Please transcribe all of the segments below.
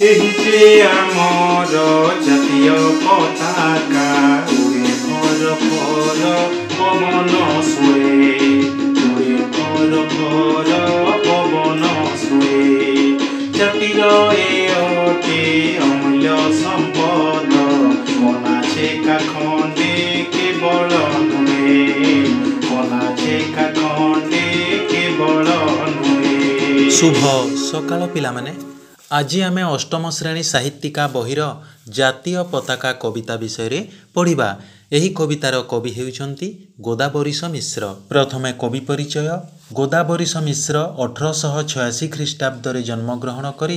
एही जे आमर जातीय पताका उड़े भर भर पवन सुए उड़े भर भर पवन सुए जातिर ए अटे अमूल्य संपद बनाछे का खंडे केवल नुहे बनाछे का खंडे केवल नुहे। शुभ सकाळ पिला माने आज आम अष्टम श्रेणी साहित्यिका बहिर जातीय पताका कविता विषय पढ़ा। यही कवितार कवि हेउचंती गोदाबरीश मिश्र। प्रथमे कवि परिचय। गोदाबरीश मिश्र 1886 ख्रीष्टाब्द जन्मग्रहण करी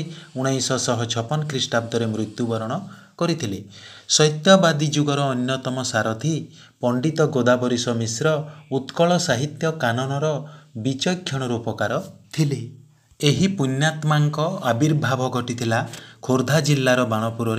1956 ख्रीष्टाब्द मृत्युवरण करथिले। सत्यवादी जुगर अन्यतम सारथी पंडित गोदाबरीश मिश्र उत्कल साहित्य काननर विचक्षण रूपकार थिले। एही पुण्यात्मांक आविर्भाव घटिथिला खोर्धा जिल्लार बाणपुर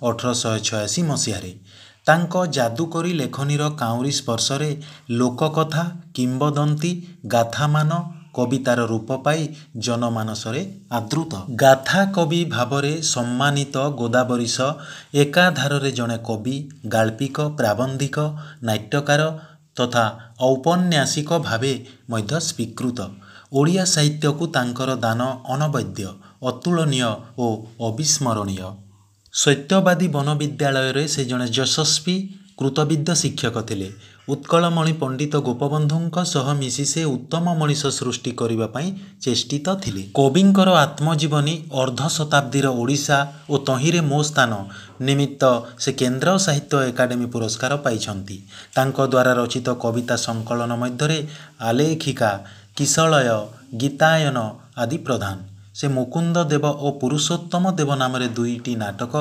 1886 मसीहारे। तांको जादुकरी लेखनीर काउरी स्पर्शरे लोककथा किंबदंती गाथामान कवितार रूप पाई जनमानसरे आदृत। गाथा कवि भावरे सम्मानित गोदाबरीश एकाधारे जड़े कवि गाल्पिक प्राबंधिक नाट्यकार तथा औपन्यासिक भावे मध्य स्वीकृत। ओडिया साहित्य को तांकर दान अनवद्य अतुलनीय और अविस्मरणीय। सत्यवादी वनविद्यालय से जड़े यशस्वी कृतविद्य शिक्षक थिले। उत्कलमणि पंडित गोपबंधु सह मिसी से उत्तम मनीष सृष्टि करने पाई चेष्टित थिले। कविंकर आत्मजीवनी अर्ध शताब्दीर ओडिशा और तहिरे मो स्थान निमित्त से केन्द्र साहित्य एकाडेमी पुरस्कार पाइछंती। तांको द्वारा रचित कविता संकलन मध्यरे आलेखिका किशलय गीतायन आदि प्रधान। से मुकुंद देव और पुरुषोत्तम देव नाम दुईटी नाटक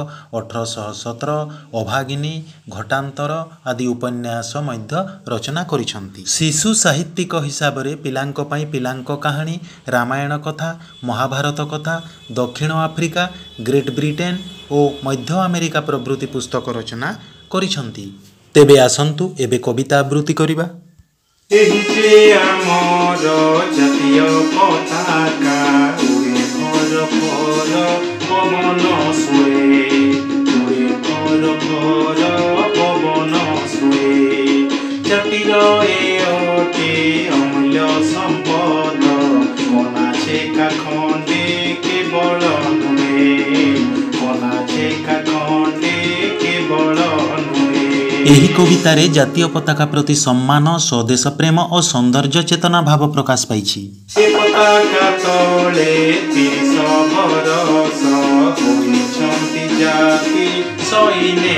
1817 अभागिनी घटांतर आदि उपन्यास मध्य रचना करिछंती। शिशु साहित्यिक हिसाब रे पिलांक पई पिलांक कहानी रामायण कथा महाभारत कथा दक्षिण आफ्रिका ग्रेट ब्रिटेन और मध्य अमेरिका प्रभृति पुस्तक रचना करिछंती। तेबे आसंतु एबे कविता आवृत्ति करिबा। एही जे आमर जातीय पताका उड़े भर भर पवन सुए उड़े भर भर पवन सुए जातिर ए अटे अमूल्य संपद बनाछे का खंडे केवल नुहे बनाछे का खंडे केवल नुहे। एही कवितारे जातीय पताका प्रति सम्मान स्वदेश प्रेम और सौंदर्य चेतना भाव प्रकाश पाइछि। से पताका तले 30 बरस होइछंती जाति सैने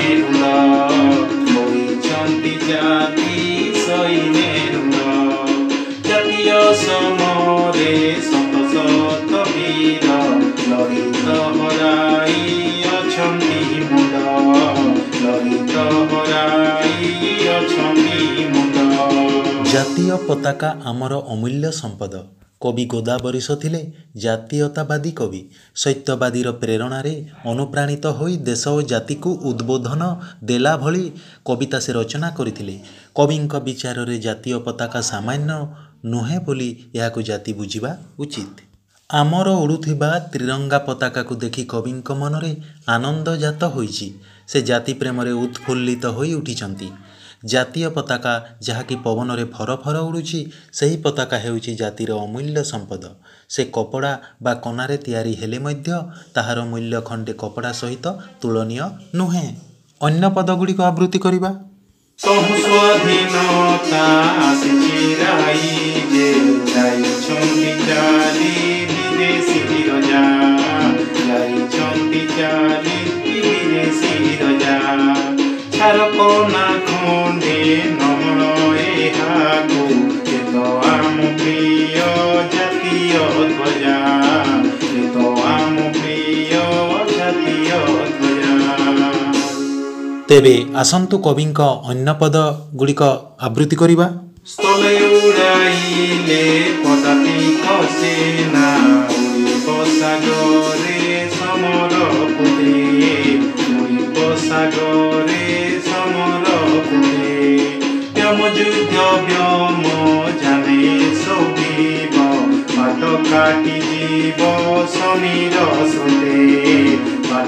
होइछंती जाति सैने जातीय समरे शत शत वीर ललित हराई अछंती मुंड ललित हराई अछंती मुंड। जातीय पताका आमर अमूल्य संपद। कवि गोदाबरीश थिले जातीयतावादी कवि। सत्यवादीर प्रेरणार अनुप्राणित होई देश और जाति को उद्बोधन देला भली कविता से रचना करथिले। कविंक विचार रे जातीय पताका सामान्य नुहे बोली याकु जाति बुझिबा उचित। आमर उड़ुथिबा त्रिरंगा पताका को देखि कविंक मनरे आनंद जात होईछि। से जाति प्रेम रे उत्फुल्लित होई उठिछंती। जातीय पताका जहाँकि पवन रे फर फर उड़ुछि सही पताका हेउछि जातिर अमूल्य संपद। से कपड़ा बा कनारे तैयारी हेले मध्य ताहार मूल्य खंडे कपड़ा सहित तुलनीय नुहे। अन्य पदगुड़िक आवृत्ति करिबा। सहु स्वाधीनता आसिछि राई जे जाइछंती चाली विदेशी रजा जाइछंती चाली विदेशी रजा छारको ना खंडे नमन एहाको एतो आम प्रिय जातीय ध्वजा एतो आम प्रिय जातीय ध्वजा। तेबे आसंतु कविंक अन्य पद गुड़िक आवृत्ति करिबा। स्थले उड़ाइले पदातिक सेना उड़िब सागरे समर पुते उड़िब सागरे समर पुते व्यम युद्ध व्यम जाने सौदिब बाट काटी जीव समीर स्रोते बाट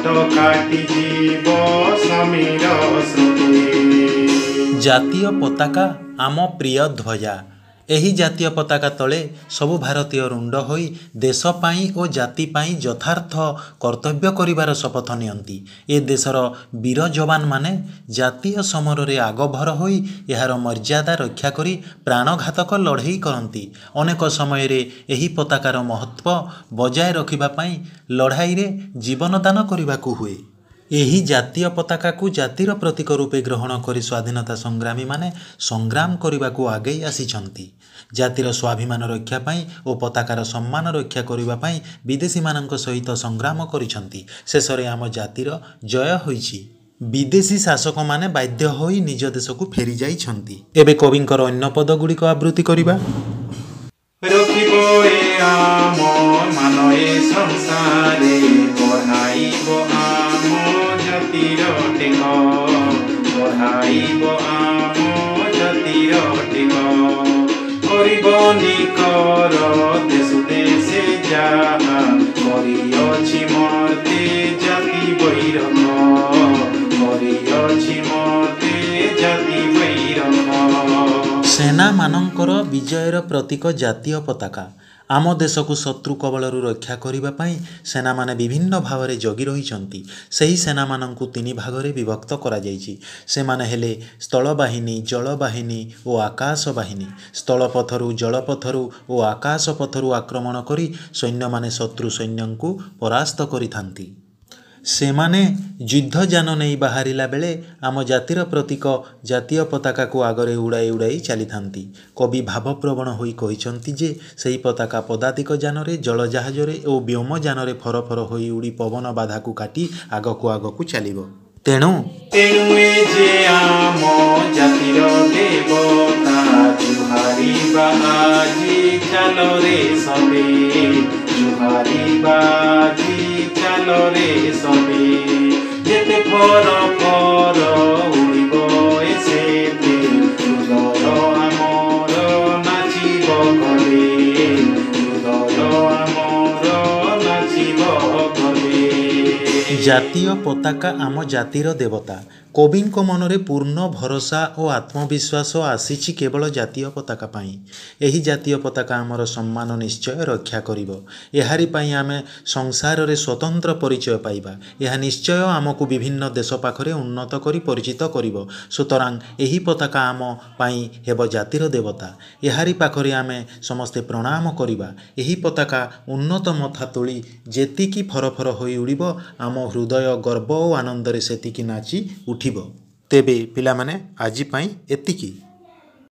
କାଟି ଯିବ ସମୀର ସ୍ରୋତେ। ଜାତୀୟ ପତାକା ଆମ ପ୍ରିୟ ଧ୍ୱଜା। ଏହି ଜାତୀୟ ପତାକା ତଳେ ସବୁ ଭାରତୀୟ ରୁଣ୍ଡ ହୋଇ ଦେଶ ପାଇଁ ଓ ଜାତି ପାଇଁ ଯଥାର୍ଥ କର୍ତ୍ତବ୍ୟ କରିବାର ଶପଥ ନିଅନ୍ତି। ଏ ଦେଶର ବୀର ଯବାନମାନେ ଜାତୀୟ ସମରରେ ଆଗଭର ହୋଇ ଏହାର ମର୍ଯ୍ୟାଦା ରକ୍ଷା କରି ପ୍ରାଣଘାତକ ଲଢ଼େଇ କରନ୍ତି। ଅନେକ ସମୟରେ ଏହି ପତାକାର ମହତ୍ତ୍ୱ ବଜାୟ ରଖିବା ପାଇଁ ଲଢ଼ାଇରେ ଜୀବନଦାନ କରିବାକୁ ହୁଏ। ଏହି ଜାତୀୟ ପତାକାକୁ ଜାତିର ପ୍ରତୀକ ରୂପେ ଗ୍ରହଣ କରି ସ୍ୱାଧୀନତା ସଂଗ୍ରାମୀମାନେ ସଂଗ୍ରାମ କରିବାକୁ ଆଗେଇ ଆସିଛନ୍ତି। ଜାତିର ସ୍ୱାଭିମାନ ରକ୍ଷା ପାଇଁ ଓ ପତାକାର ସମ୍ମାନ ରକ୍ଷା କରିବା ପାଇଁ ବିଦେଶୀମାନଙ୍କ ସହିତ ସଂଗ୍ରାମ କରିଛନ୍ତି। ଶେଷରେ ଆମ ଜାତିର ଜୟ ହୋଇଛି। ବିଦେଶୀ ଶାସକମାନେ ବାଧ୍ୟ ହୋଇ ନିଜ ଦେଶକୁ ଫେରି ଯାଇଛନ୍ତି। ଏବେ କବିଙ୍କର ଅନ୍ୟ ପଦଗୁଡ଼ିକ ଆବୃତ୍ତି କରିବା। ରଖିବ ଏ ଆମ ମାନ ଏ ସଂସାରେ, ବଢ଼ାଇବ ଆମ ଜାତିର ଟେକ, ବଢ଼ାଇବ ଆମ ଜାତିର ଟେକ। କରିବ ନିକର ଦେଶ ଦେଶେ ଯାହା, କରିଅଛି ମର୍ତ୍ତେ ଜାତି ବୈରଖ, କରିଅଛି ମର୍ତ୍ତେ ଜାତି ବୈରଖ। ସେନାମାନଙ୍କର ବିଜୟର ପ୍ରତୀକ ଜାତୀୟ ପତାକା। ଆମ ଦେଶକୁ ଶତ୍ରୁ କବଳରୁ ରକ୍ଷା କରିବା ପାଇଁ ସେନାମାନେ ବିଭିନ୍ନ ଭାବରେ ଜଗି ରହିଛନ୍ତି। ସେହି ସେନାମାନଙ୍କୁ 3 ଭାଗରେ ବିଭକ୍ତ କରାଯାଇଛି। ସେମାନେ ହେଲେ ସ୍ଥଳବାହିନୀ, ଜଳବାହିନୀ ଓ ଆକାଶ ବାହିନୀ। ସ୍ଥଳପଥରୁ, ଜଳପଥରୁ ଓ ଆକାଶ ପଥରୁ ଆକ୍ରମଣ କରି ସୈନ୍ୟମାନେ ଶତ୍ରୁ ସୈନ୍ୟଙ୍କୁ ପରାସ୍ତ କରିଥାନ୍ତି। ସେମାନେ ଯୁଦ୍ଧଯାନ ନେଇ ବାହାରିଲା ବେଳେ ଆମ ଜାତିର ପ୍ରତୀକ ଜାତୀୟ ପତାକାକୁ ଆଗରେ ଉଡ଼ାଇ ଉଡ଼ାଇ ଚାଲିଥାନ୍ତି। କବି ଭାବପ୍ରବଣ ହୋଇ କହିଛନ୍ତି ଯେ ସେହି ପତାକା ପଦାତିକ ଯାନରେ, ଜଳଜାହାଜରେ ଓ ବ୍ୟୋମଯାନରେ ଫରଫର ହୋଇ ଉଡ଼ି ପବନ ବାଧାକୁ କାଟି ଆଗକୁ ଆଗକୁ ଚାଲିବ। ତେଣୁ ଏ ଯେ ଆମ ଜାତିର ଦେବତା, ଜୁହାରିବା ଆଜି ଚାଲରେ ସବେ, ଜୁହାରିବା ଆଜି ଚାଲରେ ସବେ। ଯେତେ ଫର ଫର ଉଡ଼ିବ ଏ ସେତେ, ହୃଦୟ ଆମର ନାଚିବ ଘରେ, ହୃଦୟ ଆମର ନାଚିବ ଘରେ। ଜାତୀୟ ପତାକା ଆମ ଜାତିର ଦେବତା। କବିଙ୍କ ମନରେ ପୂର୍ଣ୍ଣ ଭରସା ଓ ଆତ୍ମବିଶ୍ୱାସ ଆସିଛି କେବଳ ଜାତୀୟ ପତାକା ପାଇଁ। ଏହି ଜାତୀୟ ପତାକା ଆମର ସମ୍ମାନ ନିଶ୍ଚୟ ରକ୍ଷା କରିବ। ଏହାରି ପାଇଁ ଆମେ ସଂସାରରେ ସ୍ୱତନ୍ତ୍ର ପରିଚୟ ପାଇବା। ଏହା ନିଶ୍ଚୟ ଆମକୁ ବିଭିନ୍ନ ଦେଶ ପାଖରେ ଉନ୍ନତ କରି ପରିଚିତ କରିବ। ସୁତରାଂ ଏହି ପତାକା ଆମ ପାଇଁ ହେବ ଜାତିର ଦେବତା। ଏହାରି ପାଖରେ ଆମେ ସମସ୍ତେ ପ୍ରଣାମ କରିବା। ଏହି ପତାକା ଉନ୍ନତ ମଥା ତୋଳି ଯେତିକି ଫରଫର ହୋଇ ଉଡ଼ିବ, ଆମ ହୃଦୟ ଗର୍ବ ଓ ଆନନ୍ଦରେ ସେତିକି ନାଚି ଉଠିବ। ତେବେ ପିଲାମାନେ, ଆଜି ପାଇଁ ଏତିକି।